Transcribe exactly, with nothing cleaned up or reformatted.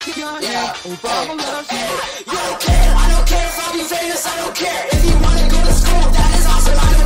Yeah, You bro. don't care, You don't care, I don't care if I'll be famous, I don't care. If you wanna go to school, that is awesome, I don't